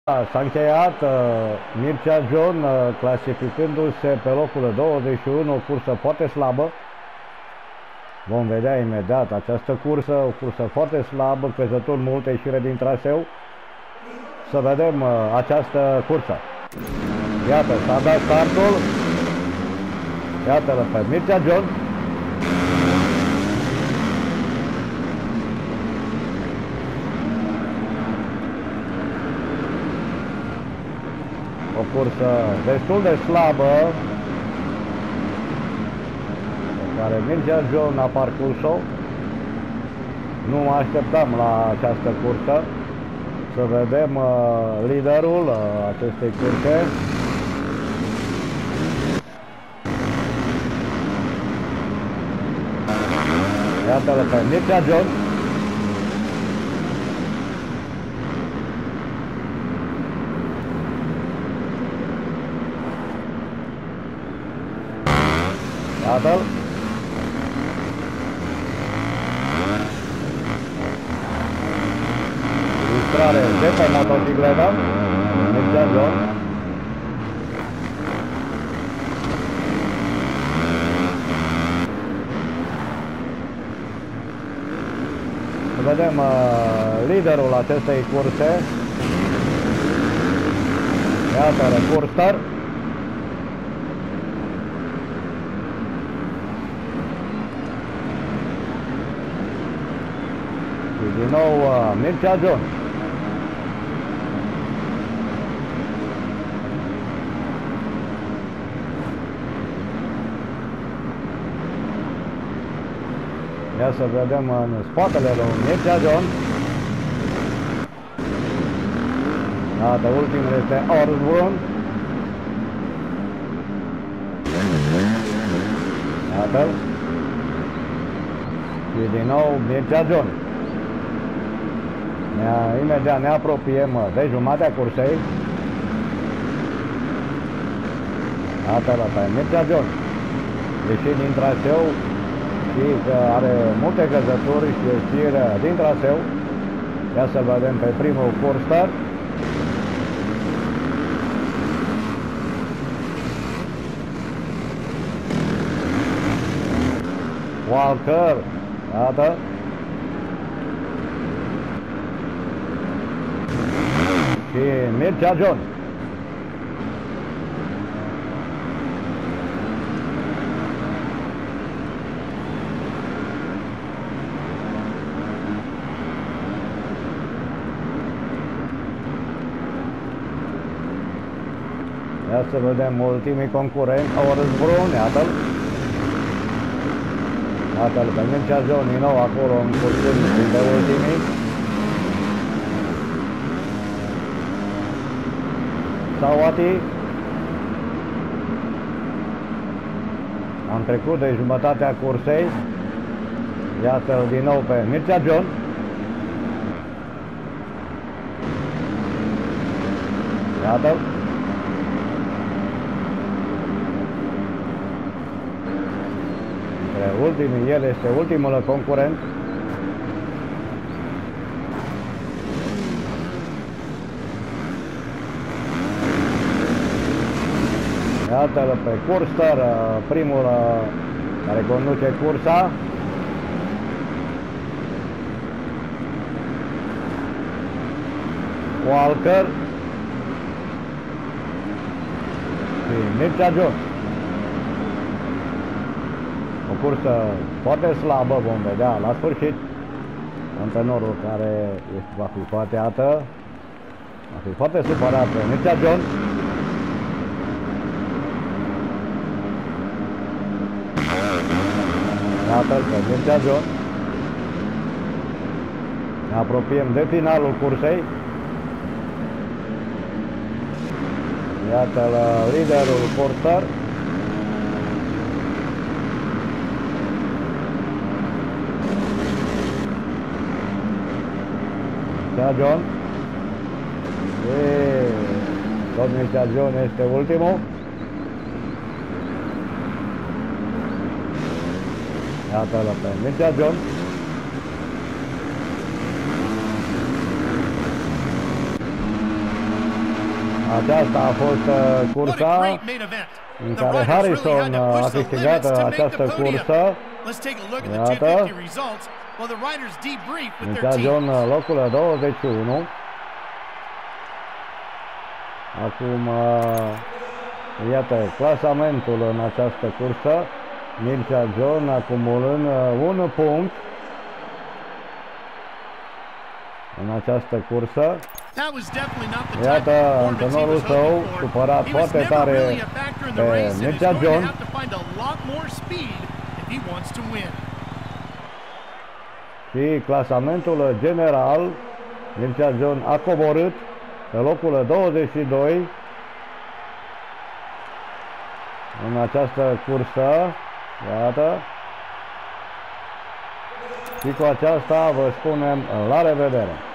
S-a încheiat Mircea John clasificându-se pe locul 21, o cursă foarte slabă. Vom vedea imediat această cursă, o cursă foarte slabă, căzături multe, ieșire din traseu. Să vedem această cursă. Iată, s-a dat startul. Iată-l pe Mircea John. O cursă destul de slabă pe care Mircea John a parcurs-o. Nu mă așteptam la această cursă. Să vedem liderul acestei curse. Iată-l pe Mircea John. Iată-l. Ilustrare de pe motocicletă. Mircea John. Să vedem liderul acestei curse. Iată-l, Forster. Din nou Mircea John. Ia să vedem în spatele lui Mircea John. Iată, ultimul este Osborne. Iată-l. Și din nou Mircea John. Imediat ne apropiem de jumatea cursei. Iată-l pe Mircea John. Ieșit din traseu și că are multe căzături și ieșire din traseu. Ia să vedem pe primul Forster. Walker. Iată. Și Mircea John. Ia să vedem ultimii concurenți. Osborne, iată-l. Iată-l pe Mircea John din nou acolo în cursul de ultimii. Sawati. Am trecut de jumătatea cursei. Iată-l din nou pe Mircea John. Iată-l. Între ultimii, el este ultimul concurent. Iată-l pe Forster, primul care conduce cursa. Walker și Mircea John. O cursă foarte slabă, vom vedea la sfârșit. Antrenorul care va fi foarte supărat pe Mircea John. Iată-l pe Mircea John. Ne apropiem de finalul cursei. Iată-l liderul Forster. Mircea John. Tot Mircea John este ultimul. Iată-l pe Mircea John. Aceasta a fost cursa în care Harrison a câștigat această cursă. Iată, Mircea John locul 21. Acum, iată, clasamentul în această cursă. Mircea John acumulând un punct în această cursă. Iată, antrenorul său supărat foarte tare pe Mircea John. Și clasamentul general, Mircea John a coborât pe locul 22 în această cursă. Iată. Și cu aceasta vă spunem la revedere!